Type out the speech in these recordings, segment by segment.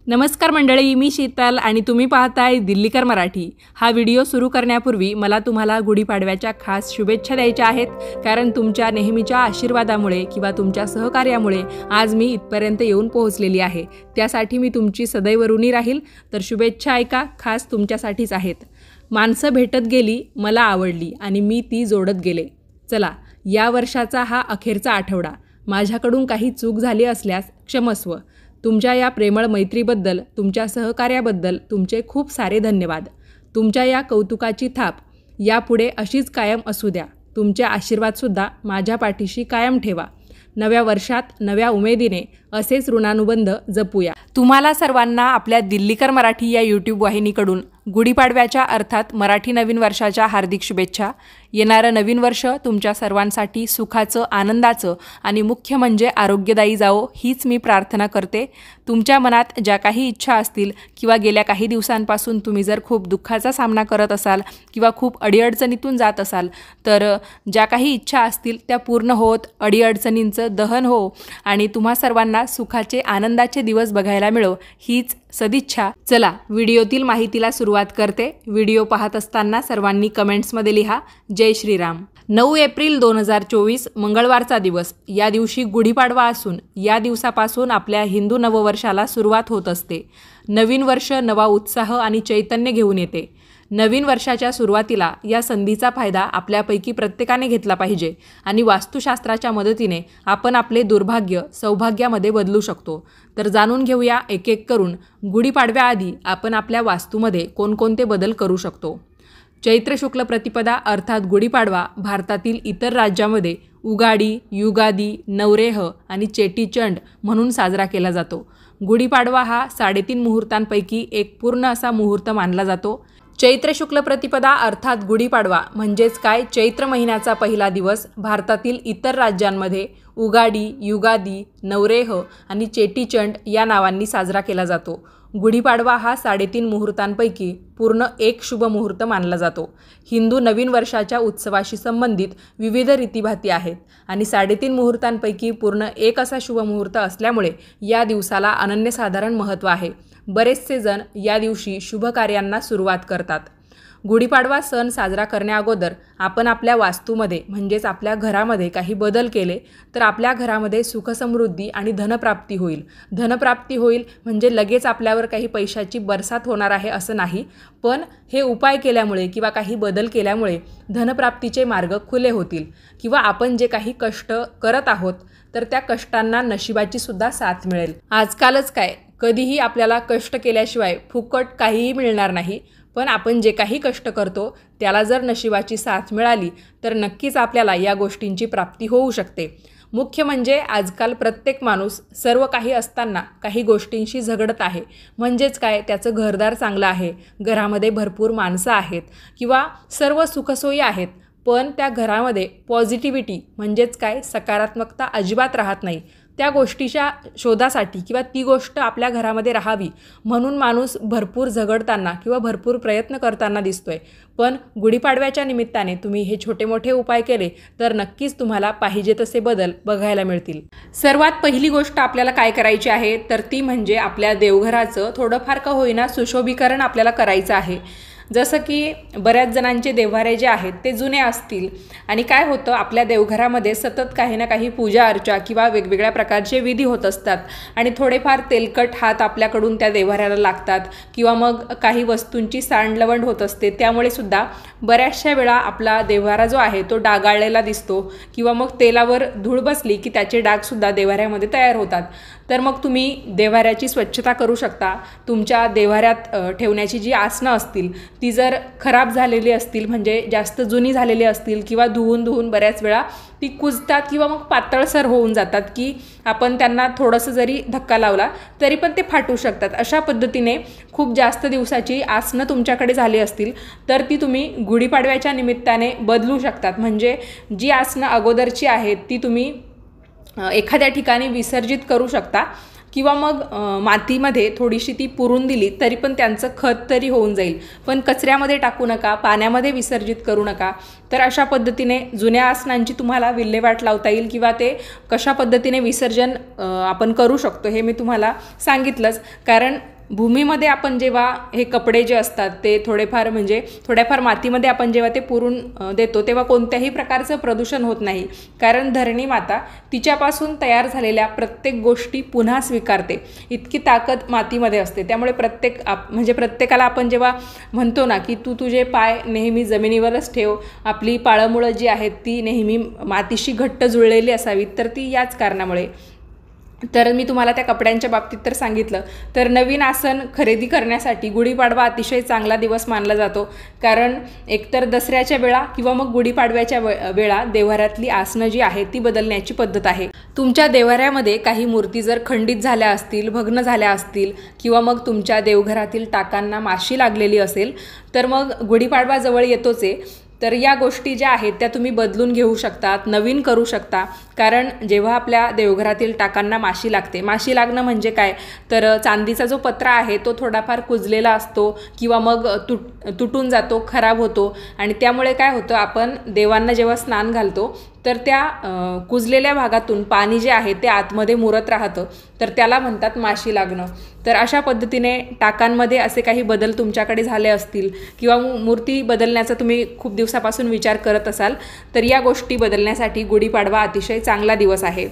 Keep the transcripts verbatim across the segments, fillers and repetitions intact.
नमस्कार मंडळी, मी शीतल आणि तुम्ही पाहताय दिल्लीकर मराठी। हा व्हिडिओ सुरू करण्यापूर्वी मला तुम्हाला गुढीपाडव्याच्या खास शुभेच्छा द्यायच्या आहेत, कारण तुमच्या नेहमीच्या आशीर्वादामुळे किंवा तुमच्या सहकार्यामुळे आज मी इथपर्यंत येऊन पोहोचलेली आहे। त्यासाठी मी तुमची सदैव ऋणी राहील। तर शुभेच्छा ऐका, खास तुमच्यासाठीच आहेत। माणसं भेटत गेली, मला आवडली आणि मी ती जोडत गेले। चला, या वर्षाचा हा अखेरचा आठवडा। माझ्याकडून काही चूक झाली असल्यास क्षमस्व। तुमच्या या प्रेमळ मैत्रीबद्दल, तुमच्या सहकार्याबद्दल तुमचे खूप सारे धन्यवाद। तुमच्या या कौतुकाची थाप यापुढे अशीच कायम असू द्या। तुमचे आशीर्वादसुद्धा माझ्या पाठीशी कायम ठेवा। नव्या वर्षात नव्या उमेदीने असेच ऋणानुबंध जपूया। तुम्हाला सर्वांना आपल्या दिल्लीकर मराठी या यूट्यूब वाहिनीकडून गुढीपाडव्याच्या अर्थात मराठी नवीन वर्षाच्या हार्दिक शुभेच्छा। येणारं नवीन वर्ष तुमच्या सर्वांसाठी सुखाचं, आनंदाचं आणि मुख्य म्हणजे आरोग्यदायी जावो हीच मी प्रार्थना करते। तुमच्या मनात ज्या काही इच्छा असतील किंवा गेल्या काही दिवसांपासून तुम्ही जर खूप दुःखाचा सामना करत असाल किंवा खूप अडीअडचणीतून जात असाल, तर ज्या काही इच्छा असतील त्या पूर्ण होत, अडीअडचणींचं दहन हो आणि तुम्हा सर्वांना सुखाचे, आनंदाचे दिवस बघायला मिळो हीच सदिच्छा। चला, व्हिडिओतील माहितीला सुरुवात करते। व्हिडिओ पाहत असताना सर्वांनी कमेंट्समध्ये लिहा जय श्रीराम। नऊ एप्रिल दोन हजार चोवीस मंगळवारचा दिवस। या दिवशी गुढीपाडवा असून या दिवसापासून आपल्या हिंदू नववर्षाला सुरुवात होत असते। नवीन वर्ष नवा उत्साह आणि चैतन्य घेऊन येते। नवीन वर्षाच्या सुरुवातीला या संधीचा फायदा आपल्यापैकी प्रत्येकाने घेतला पाहिजे आणि वास्तुशास्त्राच्या मदतीने आपण आपले दुर्भाग्य सौभाग्यामध्ये बदलू शकतो। तर जाणून घेऊया एक एक करून गुढीपाडव्याआधी आपण आपल्या वास्तूमध्ये कोणकोणते बदल करू शकतो। चैत्र शुक्ल प्रतिपदा अर्थात गुढीपाडवा भारतातील इतर राज्यामध्ये उगाडी, युगादी, नवरेह आणि चेटीचंड म्हणून साजरा केला जातो। गुढीपाडवा हा साडेतीन मुहूर्तांपैकी एक पूर्ण असा मुहूर्त मानला जातो। चैत्र शुक्ल प्रतिपदा अर्थात गुढीपाडवा म्हणजेच काय, चैत्र महिन्याचा पहिला दिवस भारतातील इतर राज्यांमध्ये उगाडी, युगादी, नवरेह आणि चेटीचंड या नावांनी साजरा केला जातो। गुढीपाडवा हा साडेतीन मुहूर्तांपैकी पूर्ण एक शुभ मुहूर्त मानला जातो। हिंदू नवीन वर्षाच्या उत्सवाशी संबंधित विविध रीतीभाती आहेत आणि साडेतीन मुहूर्तांपैकी पूर्ण एक असा शुभ मुहूर्त असल्यामुळे या दिवसाला अनन्यसाधारण महत्त्व आहे। बरेचसे जण या दिवशी शुभ कार्यांना सुरुवात करतात। गुढीपाडवा सण साजरा करण्याअगोदर आपण आपल्या वास्तूमध्ये म्हणजेच आपल्या घरामध्ये काही बदल केले तर आपल्या घरामध्ये सुखसमृद्धी आणि धनप्राप्ती होईल। धनप्राप्ती होईल म्हणजे लगेच आपल्यावर काही पैशाची बरसात होणार आहे असं नाही, पण हे उपाय केल्यामुळे किंवा काही बदल केल्यामुळे धनप्राप्तीचे मार्ग खुले होतील किंवा आपण जे काही कष्ट करत आहोत तर त्या कष्टांना नशिबाची सुद्धा साथ मिळेल। आजकालच काय, कधीही आपल्याला कष्ट केल्याशिवाय फुकट काहीही मिळणार नाही, पण आपण जे काही कष्ट करतो त्याला जर नशिबाची साथ मिळाली तर नक्कीच आपल्याला या गोष्टींची प्राप्ती होऊ शकते। मुख्य म्हणजे आजकाल प्रत्येक माणूस सर्व काही असताना काही गोष्टींशी झगडत आहे। म्हणजेच काय, त्याचं घरदार चांगलं आहे, घरामध्ये भरपूर माणसं आहेत किंवा सर्व सुखसोयी आहेत, पण त्या घरामध्ये पॉझिटिव्हिटी म्हणजेच काय, सकारात्मकता अजिबात राहत नाही। त्या गोष्टीच्या शोधासाठी किंवा ती गोष्ट आपल्या घरामध्ये राहावी म्हणून माणूस भरपूर झगडताना किंवा भरपूर प्रयत्न करताना दिसतोय। पण गुढीपाडव्याच्या निमित्ताने तुम्ही हे छोटे मोठे उपाय केले तर नक्कीच तुम्हाला पाहिजे तसे बदल बघायला मिळतील। सर्वात पहिली गोष्ट आपल्याला काय करायची आहे तर ती म्हणजे आपल्या देवघराचं थोडंफार का होईना सुशोभीकरण आपल्याला करायचं आहे। जसं की बऱ्याच जणांचे देव्हारे जे आहेत ते जुने असतील आणि काय होतं, आपल्या देवघरामध्ये सतत काही ना काही पूजा अर्चा किंवा वेगवेगळ्या प्रकारचे विधी होत असतात आणि थोडेफार तेलकट हात आपल्याकडून त्या देव्हाऱ्याला लागतात किंवा मग काही वस्तूंची सांडलवंड होत असते। त्यामुळे सुद्धा बऱ्याचशा वेळा आपला देव्हारा जो आहे तो डागाळलेला दिसतो किंवा मग तेलावर धूळ बसली की त्याचे डागसुद्धा देव्हाऱ्यामध्ये तयार होतात। तर मग तुम्ही देव्हाऱ्याची स्वच्छता करू शकता। तुमच्या देव्हाऱ्यात ठेवण्याची जी आसनं असतील ती जर खराब झालेली असतील म्हणजे जास्त जुनी झालेली असतील किंवा धुवून धुवून बऱ्याच वेळा ती कुजतात किंवा मग पातळसर होऊन जातात की आपण त्यांना थोडंसं जरी धक्का लावला तरी पण ते फाटू शकतात। अशा पद्धतीने खूप जास्त दिवसाची आसनं तुमच्याकडे झाली असतील तर ती तुम्ही गुढीपाडव्याच्या निमित्ताने बदलू शकतात। म्हणजे जी आसनं अगोदरची आहेत ती तुम्ही एखाद्या ठिकाणी विसर्जित करू शकता किंवा मग मातीमध्ये थोडीशी ती पुरून दिली तरी पण त्यांचं खत तरी होऊन जाईल, पण कचऱ्यामध्ये टाकू नका, पाण्यामध्ये विसर्जित करू नका। तर अशा पद्धतीने जुन्या आसनांची तुम्हाला विल्हेवाट लावता येईल किंवा ते कशा पद्धतीने विसर्जन आपण करू शकतो हे मी तुम्हाला सांगितलंच, कारण भूमीमध्ये आपण जेव्हा हे कपडे जे असतात ते थोडेफार म्हणजे थोड्याफार मातीमध्ये आपण जेव्हा ते पुरून देतो तेव्हा कोणत्याही प्रकारचं प्रदूषण होत नाही, कारण धरणी माता तिच्यापासून तयार झालेल्या प्रत्येक गोष्टी पुन्हा स्वीकारते, इतकी ताकद मातीमध्ये असते। त्यामुळे प्रत्येक आप म्हणजे प्रत्येकाला आपण जेव्हा म्हणतो ना की तू तुझे पाय नेहमी जमिनीवरच ठेव, आपली पाळंमुळं जी आहेत ती नेहमी मातीशी घट्ट जुळलेली असावीत, तर ती याच कारणामुळे। तर मी तुम्हाला त्या कपड्यांच्या बाबतीत तर सांगितलं। तर नवीन आसन खरेदी करण्यासाठी गुढीपाडवा अतिशय चांगला दिवस मानला जातो, कारण एकतर दसऱ्याच्या वेळा किंवा मग गुढीपाडव्याच्या वेळा देव्हाऱ्यातली आसनं जी आहेत ती बदलण्याची पद्धत आहे। तुमच्या देव्हाऱ्यामध्ये काही मूर्ती जर खंडित झाल्या असतील, भग्न झाल्या असतील किंवा मग तुमच्या देवघरातील टाकांना माशी लागलेली असेल तर मग गुढीपाडवा जवळ येतोच आहे, तर या गोष्टी ज्या आहेत त्या तुम्ही बदलून घेऊ शकतात, नवीन करू शकता। कारण जेव्हा आपल्या देवघरातील टाकांना माशी लागते, माशी लागणं म्हणजे काय तर चांदीचा जो पत्रा आहे तो थोडाफार कुजलेला असतो किंवा मग तुट तुटून जातो, खराब होतो, आणि त्यामुळे काय होतं, आपण देवांना जेव्हा स्नान घालतो तर त्या कुजलेल्या भागातून पाणी जे आहे ते आतमध्ये मुरत राहतं, तर त्याला म्हणतात माशी लागणं। तर अशा पद्धतीने टाकांमध्ये असे काही बदल तुमच्याकडे झाले असतील किंवा मूर्ती बदलण्याचा तुम्ही खूप दिवसापासून विचार करत असाल तर या गोष्टी बदलण्यासाठी गुढीपाडवा अतिशय चांगला दिवस आहे।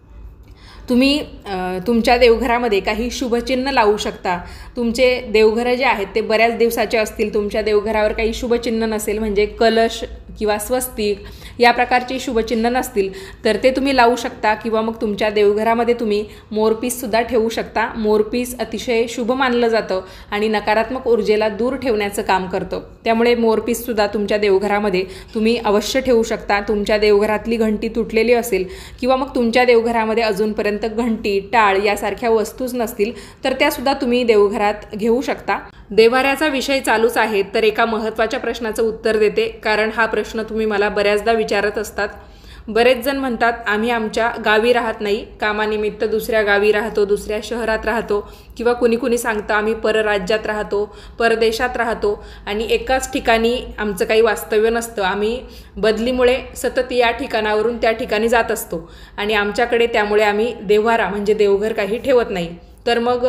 तुम्ही तुमच्या देवघरामध्ये काही शुभचिन्ह लावू शकता। तुमचे देवघर जे आहेत ते बऱ्याच दिवसाचे असतील, तुमच्या देवघरावर काही शुभचिन्ह नसेल म्हणजे कलश किंवा स्वस्तिक या प्रकारचे शुभचिन्ह नसतील तर ते तुम्ही लावू शकता, किंवा मग तुमच्या देवघरामध्ये तुम्ही मोरपीससुद्धा ठेवू शकता। मोरपीस अतिशय शुभ मानलं जातं आणि नकारात्मक ऊर्जेला दूर ठेवण्याचं काम करतं, त्यामुळे मोरपीससुद्धा तुमच्या देवघरामध्ये तुम्ही अवश्य ठेवू शकता। तुमच्या देवघरातली घंटी तुटलेली असेल किंवा मग तुमच्या देवघरामध्ये अजूनपर्यंत घंटी, टाळ यासारख्या वस्तूच नसतील तर त्यासुद्धा तुम्ही देवघरात घेऊ शकता। देव्हाऱ्याचा विषय चालूच आहे तर एका महत्त्वाच्या प्रश्नाचं उत्तर देते, कारण हा प्रश्न तुम्ही मला बऱ्याचदा विचारत असतात। बरेच जण म्हणतात आम्ही आमच्या गावी राहत नाही, कामानिमित्त दुसऱ्या गावी राहतो, दुसऱ्या शहरात राहतो, किंवा कुणी कुणी सांगतं आम्ही परराज्यात राहतो, परदेशात राहतो आणि एकाच ठिकाणी आमचं काही वास्तव्य नसतं, आम्ही बदलीमुळे सतत या ठिकाणावरून त्या ठिकाणी जात असतो आणि आमच्याकडे त्यामुळे आम्ही देव्हारा म्हणजे देवघर काही ठेवत नाही। तर मग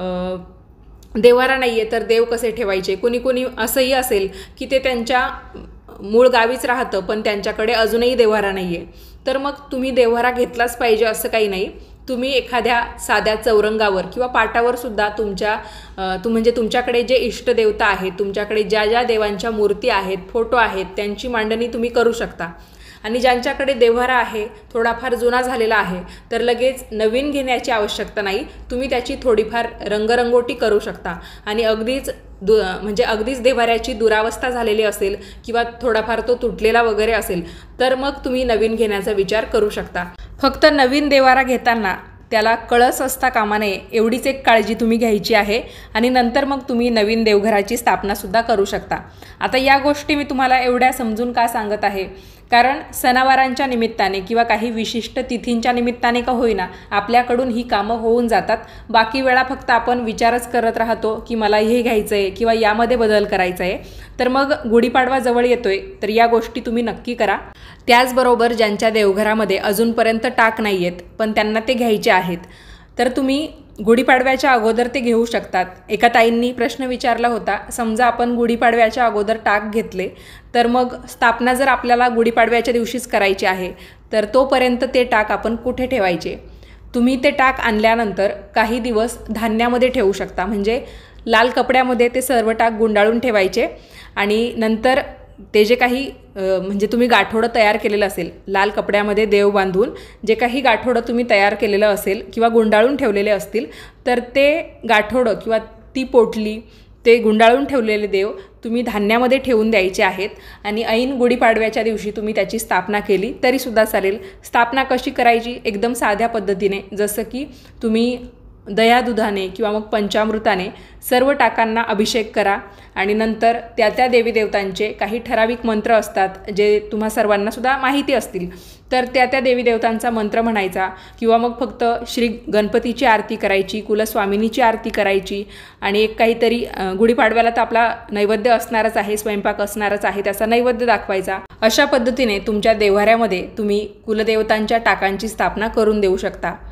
देव्हारा नाही आहे तर देव कसे ठेवायचे? कोणी कोणी असंही असेल की ते त्यांच्या मूळ गावीच राहतं पण त्यांच्याकडे अजूनही देव्हारा नाही आहे, तर मग तुम्ही देव्हारा घेतलाच पाहिजे असं काही नाही। तुम्ही एखाद्या साध्या चौरंगावर किंवा पाटावर सुद्धा तुमच्या तू म्हणजे तुमच्याकडे जे इष्टदेवता आहेत, तुमच्याकडे ज्या ज्या देवांच्या मूर्ती आहेत, फोटो आहेत, त्यांची मांडणी तुम्ही करू शकता। आणि ज्यांच्याकडे देव्हारा आहे, थोडाफार जुना झालेला आहे, तर लगेच नवीन घेण्याची आवश्यकता नाही, तुम्ही त्याची थोडीफार रंगरंगोटी करू शकता। आणि अगदीच दु म्हणजे अगदीच देव्हाऱ्याची दुरावस्था झालेली असेल किंवा थोडाफार तो तुटलेला वगैरे असेल तर मग तुम्ही नवीन घेण्याचा विचार करू शकता। फक्त नवीन देव्हारा घेताना त्याला कळस असता कामा नये एवढीच एक काळजी तुम्ही घ्यायची आहे, आणि नंतर मग तुम्ही नवीन देवघराची स्थापनासुद्धा करू शकता। आता या गोष्टी मी तुम्हाला एवढ्या समजून का सांगत आहे, कारण सणावारांच्या निमित्ताने किंवा काही विशिष्ट तिथींच्या निमित्ताने का होईना आपल्याकडून ही कामं होऊन जातात। बाकी वेळा फक्त आपण विचारच करत राहतो की मला हे घ्यायचं आहे किंवा यामध्ये बदल करायचा आहे। तर मग गुढीपाडवा जवळ येतोय तर या गोष्टी तुम्ही नक्की करा। त्याचबरोबर ज्यांच्या देवघरामध्ये अजूनपर्यंत टाक नाही आहेत पण त्यांना ते घ्यायचे आहेत तर तुम्ही गुढीपाडव्याच्या अगोदर ते घेऊ शकतात। एका ताईंनी प्रश्न विचारला होता, समजा आपण गुढीपाडव्याच्या अगोदर टाक घेतले तर मग स्थापना जर आपल्याला गुढीपाडव्याच्या दिवशीच करायची आहे तर तोपर्यंत ते टाक आपण कुठे ठेवायचे? तुम्ही ते टाक आणल्यानंतर काही दिवस धान्यामध्ये ठेवू शकता, म्हणजे लाल कपड्यामध्ये ते सर्व टाक गुंडाळून ठेवायचे आणि नंतर ते जे काही म्हणजे तुम्ही गाठोडं तयार केलेलं असेल, लाल कपड्यामध्ये देव बांधून जे काही गाठोडं तुम्ही तयार केलेलं असेल किंवा गुंडाळून ठेवलेले असतील तर ते गाठोडं किंवा ती पोटली, ते गुंडाळून ठेवलेले देव तुम्ही धान्यामध्ये ठेवून द्यायचे आहेत आणि ऐन गुढीपाडव्याच्या दिवशी तुम्ही त्याची स्थापना केली तरीसुद्धा चालेल। स्थापना कशी करायची? एकदम साध्या पद्धतीने, जसं की तुम्ही दह्यादुधाने किंवा मग पंचामृताने सर्व टाकांना अभिषेक करा आणि नंतर त्या त्या देवी देवतांचे काही ठराविक मंत्र असतात जे तुम्हा सर्वांना सुद्धा माहिती असतील, तर त्या त्या देवी देवतांचा मंत्र म्हणायचा किंवा मग फक्त श्री गणपतीची आरती करायची, कुलस्वामिनीची आरती करायची आणि एक काहीतरी गुढीपाडव्याला तर आपला नैवेद्य असणारच आहे, स्वयंपाक असणारच आहे, त्याचा नैवेद्य दाखवायचा। अशा पद्धतीने तुमच्या देव्हाऱ्यामध्ये तुम्ही कुलदेवतांच्या टाकांची स्थापना करून देऊ शकता।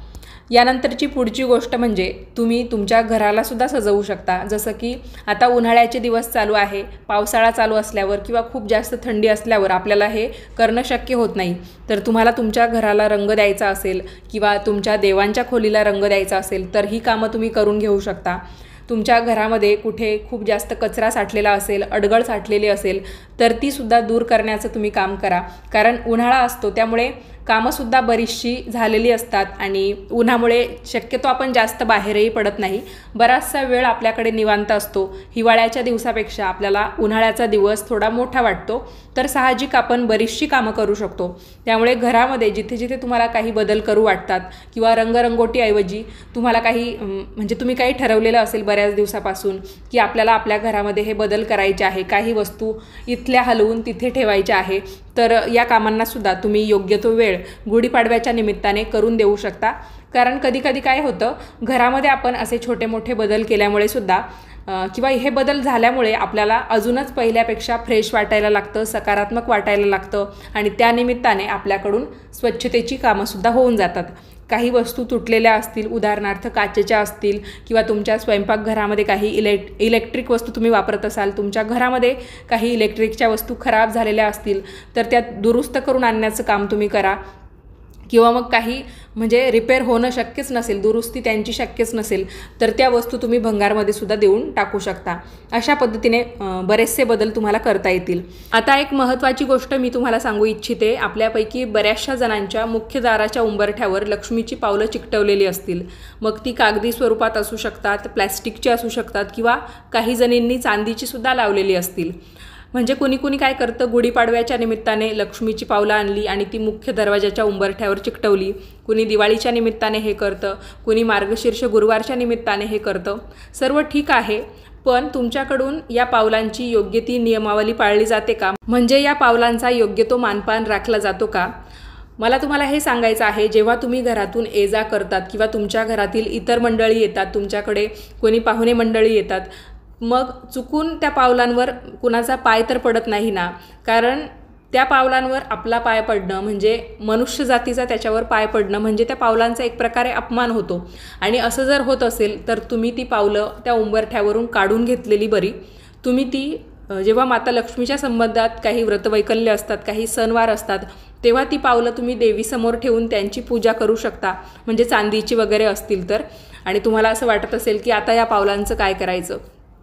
यानंतरची पुढची गोष्ट म्हणजे तुम्ही तुमच्या घराला सुद्धा सजवू शकता। जसं की आता उन्हाळ्याचे दिवस चालू आहे, पावसाळा चालू असल्यावर किंवा खूप जास्त थंडी असल्यावर आपल्याला हे करणं शक्य होत नाही, तर तुम्हाला तुमच्या घराला रंग द्यायचा असेल किंवा तुमच्या देवांच्या खोलीला रंग द्यायचा असेल तर ही कामं तुम्ही करून घेऊ शकता। तुमच्या घरामध्ये कुठे खूप जास्त कचरा साठलेला असेल, अडगळ साठलेली असेल तर ती सुद्धा दूर करण्याचं तुम्ही काम करा, कारण उन्हाळा असतो त्यामुळे कामंसुद्धा बरीचशी झालेली असतात आणि उन्हामुळे शक्यतो आपण जास्त बाहेरही पडत नाही, बराचसा वेळ आपल्याकडे निवांत असतो। हिवाळ्याच्या दिवसापेक्षा आपल्याला उन्हाळ्याचा दिवस थोडा मोठा वाटतो, तर साहजिक आपण बरीचशी कामं करू शकतो। त्यामुळे घरामध्ये जिथे जिथे तुम्हाला काही बदल करू वाटतात किंवा रंगरंगोटीऐवजी तुम्हाला काही म्हणजे तुम्ही काही ठरवलेलं असेल बऱ्याच दिवसापासून की आपल्याला आपल्या घरामध्ये हे बदल करायचे आहे, काही वस्तू इथल्या हलवून तिथे ठेवायच्या आहे, तर या कामांना सुद्धा तुम्ही योग्य तो वेळ गुढीपाडव्याच्या निमित्ताने करून देऊ शकता। कारण कधी कधी काय होतं, घरामध्ये आपण असे छोटे मोठे बदल केल्यामुळे सुद्धा किंवा हे बदल झाल्यामुळे आपल्याला अजूनच पहिल्यापेक्षा फ्रेश वाटायला लागतं, सकारात्मक वाटायला लागतं आणि त्यानिमित्ताने आपल्याकडून स्वच्छतेची कामंसुद्धा होऊन जातात। काही वस्तू तुटलेल्या असतील, उदाहरणार्थ काचेच्या असतील किंवा तुमच्या स्वयंपाकघरामध्ये काही इलेक् इलेक्ट्रिक वस्तू तुम्ही वापरत असाल, तुमच्या घरामध्ये काही इलेक्ट्रिकच्या वस्तू खराब झालेल्या असतील तर त्या दुरुस्त करून आणण्याचं काम तुम्ही करा। किंवा मग काही म्हणजे रिपेअर होणं शक्यच नसेल, दुरुस्ती त्यांची शक्यच नसेल तर त्या वस्तू तुम्ही भंगारमध्ये सुद्धा देऊन टाकू शकता। अशा पद्धतीने बरेचसे बदल तुम्हाला करता येतील। आता एक महत्त्वाची गोष्ट मी तुम्हाला सांगू इच्छिते, आपल्यापैकी बऱ्याचशा जणांच्या मुख्य दाराच्या उंबरठ्यावर लक्ष्मीची पावलं चिकटवलेली असतील, मग ती कागदी स्वरूपात असू शकतात, प्लॅस्टिकची असू शकतात किंवा काही जणींनी चांदीची सुद्धा लावलेली असतील। म्हणजे कुणी कुणी काय करतं, गुढीपाडव्याच्या निमित्ताने लक्ष्मीची पावलं आणली आणि ती मुख्य दरवाजाच्या उंबरठ्यावर चिकटवली, कुणी दिवाळीच्या निमित्ताने हे करतं, कुणी मार्गशीर्ष गुरुवारच्या निमित्ताने हे करतं। सर्व ठीक आहे, पण तुमच्याकडून या पावलांची योग्य ती नियमावली पाळली जाते का? म्हणजे या पावलांचा योग्य तो मानपान राखला जातो का? मला तुम्हाला हे सांगायचं आहे, जेव्हा तुम्ही घरातून ये जा करतात किंवा तुमच्या घरातील इतर मंडळी येतात, तुमच्याकडे कोणी पाहुणे मंडळी येतात, मग चुकून त्या पावलांवर कुणाचा पाय तर पडत नाही ना, कारण त्या पावलांवर आपला पाय पडणं म्हणजे मनुष्य जातीचा त्याच्यावर पाय पडणं म्हणजे त्या पावलांचा एक प्रकारे अपमान होतो। आणि असं जर होत असेल तर तुम्ही ती पावलं त्या उंबरठ्यावरून काढून घेतलेली बरी। तुम्ही ती जेव्हा माता लक्ष्मीच्या संबंधात काही व्रतवैकल्य असतात, काही सणवार असतात, तेव्हा ती पावलं तुम्ही देवीसमोर ठेवून त्यांची पूजा करू शकता, म्हणजे चांदीची वगैरे असतील तर। आणि तुम्हाला असं वाटत असेल की आता या पावलांचं काय करायचं,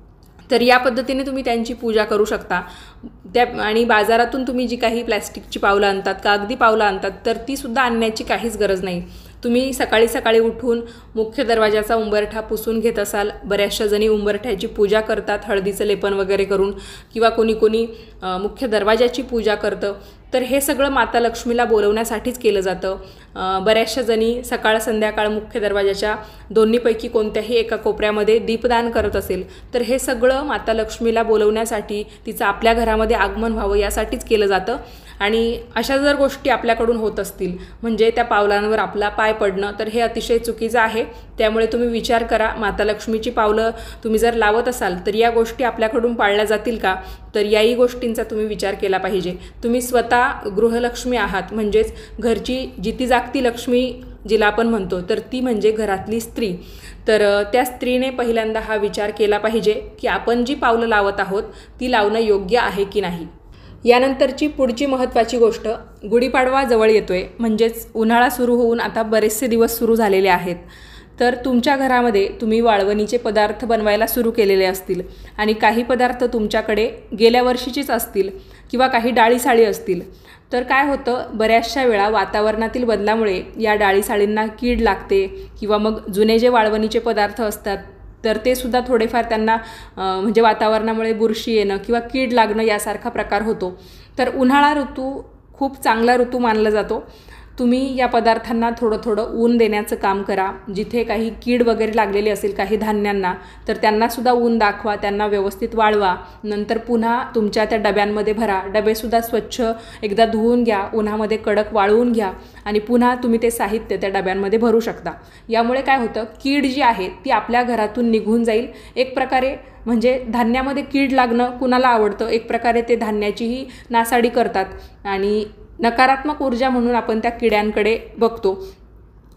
तर या पद्धतीने तुम्ही त्यांची पूजा करू शकता। त्या आणि बाजारातून तुम्ही जी काही प्लॅस्टिकची पावलं आणतात, कागदी पावलं आणतात, तर ती सुद्धा आणण्याची काहीच गरज नाही। तुम्ही सकाळी सकाळी उठून मुख्य दरवाजाचा उंबरठा पुसून घेत असाल, बऱ्याचशा जणी उंबरठ्याची पूजा करतात हळदीचं लेपन वगैरे करून, किंवा कोणी कोणी मुख्य दरवाजाची पूजा करतं, तर हे सगळं माता लक्ष्मीला बोलवण्यासाठीच केलं जातं। बऱ्याचशा जणी सकाळ संध्याकाळ मुख्य दरवाजाच्या दोन्हीपैकी कोणत्याही एका कोपऱ्यामध्ये दीपदान करत असेल, तर हे सगळं माता लक्ष्मीला बोलवण्यासाठी, तिचं आपल्या घरामध्ये आगमन व्हावं यासाठीच केलं जातं। आणि अशा जर गोष्टी आपल्याकडून होत असतील, म्हणजे त्या पावलांवर आपला पाय पडणं, तर हे अतिशय चुकीचं आहे। त्यामुळे तुम्ही विचार करा, माता लक्ष्मीची पावलं तुम्ही जर लावत असाल तर या गोष्टी आपल्याकडून पाळल्या जातील का? तर याही गोष्टींचा तुम्ही विचार केला पाहिजे। तुम्ही स्वतः गृहलक्ष्मी आहात, म्हणजेच घरची जिती जागती लक्ष्मी जिला आपण म्हणतो, तर ती म्हणजे घरातली स्त्री। तर त्या स्त्रीने पहिल्यांदा हा विचार केला पाहिजे की आपण जी पावलं लावत आहोत ती लावणं योग्य आहे की नाही। यानंतरची पुढची महत्त्वाची गोष्ट, गुढीपाडवा जवळ येतोय, म्हणजेच उन्हाळा सुरू होऊन आता बरेचसे दिवस सुरू झालेले आहेत। तर तुमच्या घरामध्ये तुम्ही वाळवणीचे पदार्थ बनवायला सुरू केलेले असतील आणि काही पदार्थ तुमच्याकडे गेल्या वर्षीचेच असतील किंवा काही डाळीसाळी असतील, तर काय होतं, बऱ्याचशा वेळा वातावरणातील बदलामुळे या डाळीसाळींना कीड लागते किंवा मग जुने जे वाळवणीचे पदार्थ असतात तर ते सुद्धा थोडेफार त्यांना म्हणजे वातावरणामुळे बुरशी येणं किंवा कीड लागणं यासारखा प्रकार होतो। तर उन्हाळा ऋतू खूप चांगला ऋतू मानला जातो। तुम्ही या पदार्थांना थोडं थोडं ऊन देण्याचं काम करा। जिथे काही कीड वगैरे लागलेली असेल काही धान्यांना, तर त्यांनासुद्धा ऊन दाखवा, त्यांना व्यवस्थित वाळवा, नंतर पुन्हा तुमच्या त्या डब्यांमध्ये भरा। डबेसुद्धा स्वच्छ एकदा धुवून घ्या, उन्हामध्ये कडक वाळवून घ्या आणि पुन्हा तुम्ही ते साहित्य त्या डब्यांमध्ये भरू शकता। यामुळे काय होतं, कीड जी आहे ती आपल्या घरातून निघून जाईल। एक प्रकारे म्हणजे धान्यामध्ये कीड लागणं कुणाला आवडतं, एक प्रकारे ते धान्याचीही नासाडी करतात आणि नकारात्मक ऊर्जा म्हणून आपण त्या किड्यांकडे बघतो।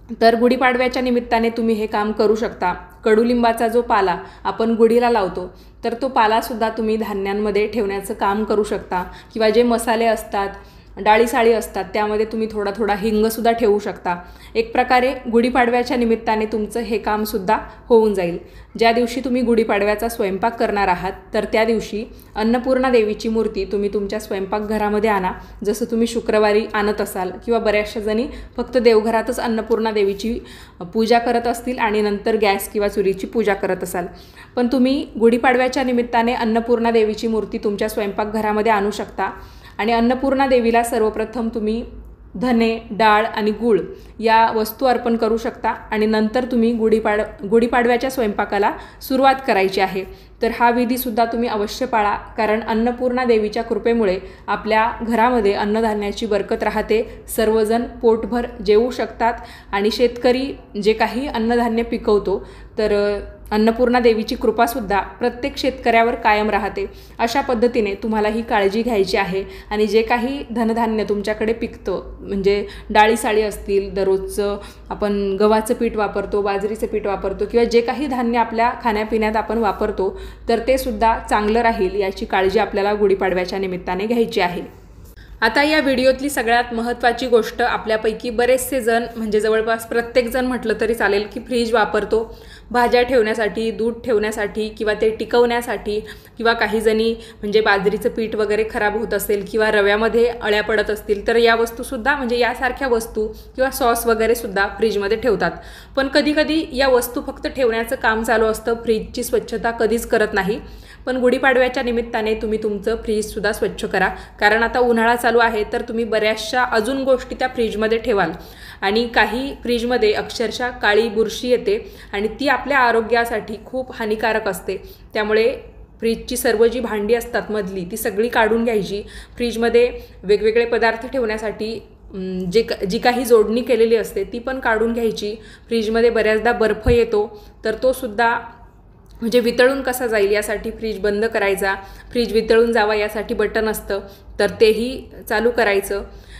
तर गुढीपाडव्याच्या निमित्ताने तुम्ही हे काम करू शकता। कडुलिंबाचा जो पाला आपण गुढीला लावतो तर तो पालासुद्धा तुम्ही धान्यांमध्ये ठेवण्याचं काम करू शकता, किंवा जे मसाले असतात, डाळी साळी असतात त्यामध्ये तुम्ही थोडा थोडा हिंगसुद्धा ठेवू शकता। एक प्रकारे गुढीपाडव्याच्या निमित्ताने तुमचं हे कामसुद्धा होऊन जाईल। ज्या दिवशी तुम्ही गुढीपाडव्याचा स्वयंपाक करणार आहात तर त्या दिवशी अन्नपूर्णा देवीची मूर्ती तुम्ही तुमच्या स्वयंपाकघरामध्ये आणा, जसं तुम्ही शुक्रवारी आणत असाल, किंवा बऱ्याचशा जणी फक्त देवघरातच अन्नपूर्णा देवीची पूजा करत असतील आणि नंतर गॅस किंवा चुलीची पूजा करत असाल। पण तुम्ही गुढीपाडव्याच्या निमित्ताने अन्नपूर्णा देवीची मूर्ती तुमच्या स्वयंपाकघरामध्ये आणू शकता आणि अन्नपूर्णा देवीला सर्वप्रथम तुम्ही धने, डाळ आणि गूळ या वस्तू अर्पण करू शकता आणि नंतर तुम्ही गुढीपाड गुढीपाडव्याच्या स्वयंपाकाला सुरुवात करायची आहे। तर हा विधीसुद्धा तुम्ही अवश्य पाळा, कारण अन्नपूर्णा देवीच्या कृपेमुळे आपल्या घरामध्ये अन्नधान्याची बरकत राहते, सर्वजण पोटभर जेवू शकतात आणि शेतकरी जे काही अन्नधान्य पिकवतो तर अन्नपूर्णा देवीची कृपासुद्धा प्रत्येक शेतकऱ्यावर कायम राहते। अशा पद्धतीने तुम्हाला ही काळजी घ्यायची आहे आणि जे काही धनधान्य तुमच्याकडे पिकतं, म्हणजे डाळी साळी असतील, दररोजचं आपण गव्हाचं पीठ वापरतो, बाजरीचं पीठ वापरतो, किंवा जे काही धान्य आपल्या खाण्यापिण्यात आपण वापरतो तर ते सुद्धा चांगलं राहील याची काळजी आपल्याला गुढीपाडव्याच्या निमित्ताने घ्यायची आहे। आता या व्हिडिओतली सगळ्यात महत्त्वाची गोष्ट, आपल्यापैकी बरेचसे जण म्हणजे जवळपास प्रत्येक जण म्हटलं तरी चालेल की फ्रीज वापरतो भाज्या ठेवण्यासाठी, दूध ठेवण्यासाठी, किंवा ते टिकवण्यासाठी, किंवा काही जणी म्हणजे बाजरीचं पीठ वगैरे खराब होत असेल किंवा रव्यामध्ये अळ्या पडत असतील तर या वस्तूसुद्धा म्हणजे यासारख्या वस्तू किंवा सॉस वगैरे सुद्धा फ्रीजमध्ये ठेवतात। पण कधीकधी या वस्तू फक्त ठेवण्याचं काम चालू असतं, फ्रीजची स्वच्छता कधीच करत नाही। पण गुढीपाडव्याच्या निमित्ताने तुम्ही तुमचं फ्रीजसुद्धा स्वच्छ करा, कारण आता उन्हाळा चालू आहे तर तुम्ही बऱ्याचशा अजून गोष्टी त्या फ्रीजमध्ये ठेवाल आणि काही फ्रीजमध्ये अक्षरशः काळी बुरशी येते आणि ती आपल्या आरोग्यासाठी खूप हानिकारक असते। त्यामुळे फ्रीजची सर्व जी भांडी असतात मधली ती सगळी काढून घ्यायची। फ्रीजमध्ये वेगवेगळे पदार्थ ठेवण्यासाठी जे जी काही जोडणी केलेली असते ती पण काढून घ्यायची। फ्रीजमध्ये बऱ्याचदा बर्फ येतो तर तो सुद्धा म्हणजे वितळून कसा जाईल यासाठी फ्रीज बंद करायचा, फ्रीज वितळून जावा यासाठी बटन असतं तर तेही चालू करायचं।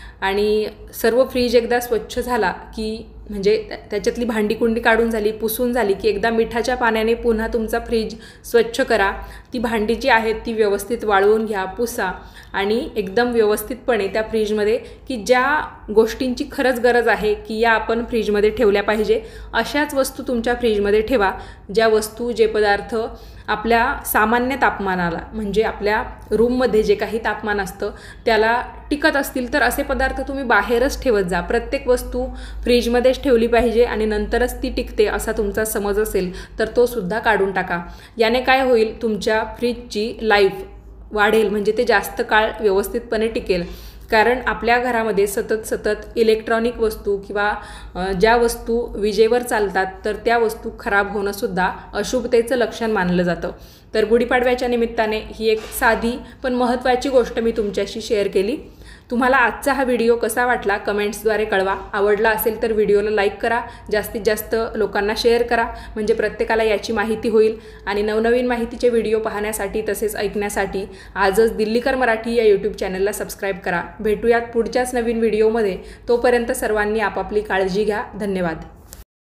आणि सर्व फ्रीज एकदा स्वच्छ झाला की म्हणजे त्याच्यातली भांडी कुंडी काढून झाली, पुसून झाली की एकदा मिठाच्या पाण्याने पुन्हा तुमचा फ्रीज स्वच्छ करा। ती भांडी जी आहेत ती व्यवस्थित वाळवून घ्या, पुसा आणि एकदम व्यवस्थितपणे त्या फ्रीजमध्ये की ज्या गोष्टींची खरंच गरज आहे की या आपण फ्रीजमध्ये ठेवल्या पाहिजे अशाच वस्तू तुमच्या फ्रीजमध्ये ठेवा। ज्या वस्तू, जे पदार्थ आपल्या सामान्य तापमानाला म्हणजे आपल्या रूममध्ये जे काही तापमान असतं त्याला टिकत असतील तर असे पदार्थ तुम्ही बाहेरच ठेवत जा। प्रत्येक वस्तू फ्रीजमध्येच ठेवली पाहिजे आणि नंतरच ती टिकते असा तुमचा समज असेल तर तो सुद्धा काढून टाका। याने काय होईल, तुमच्या फ्रीजची लाईफ वाढेल, म्हणजे ते जास्त काळ व्यवस्थितपणे टिकेल। कारण आपल्या घरामध्ये सतत सतत इलेक्ट्रॉनिक वस्तू किंवा ज्या वस्तू विजेवर चालतात तर त्या वस्तू खराब होणंसुद्धा अशुभतेचं लक्षण मानलं जातं। तर गुढीपाडव्याच्या निमित्ताने ही एक साधी पण महत्त्वाची गोष्ट मी तुमच्याशी शेअर केली। तुम्हाला आजचा हा व्हिडिओ कसा वाटला कमेंट्सद्वारे कळवा। आवडला असेल तर व्हिडिओला लाईक करा, जास्तीत जास्त लोकांना शेअर करा, म्हणजे प्रत्येकाला याची माहिती होईल। आणि नवनवीन माहितीचे व्हिडिओ पाहण्यासाठी तसेच ऐकण्यासाठी आजच दिल्लीकर मराठी या यूट्यूब चॅनलला सबस्क्राईब करा। भेटूयात पुढच्याच नवीन व्हिडिओमध्ये, तोपर्यंत सर्वांनी आपापली काळजी घ्या। धन्यवाद।